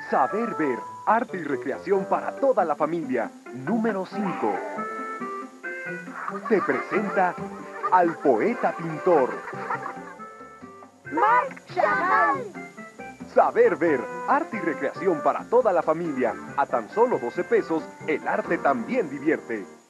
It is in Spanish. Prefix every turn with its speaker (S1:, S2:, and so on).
S1: Saber ver, arte y recreación para toda la familia. Número 5. Te presenta al poeta pintor.
S2: Marc Chagall.
S1: Saber ver, arte y recreación para toda la familia. A tan solo 12 pesos, el arte también divierte.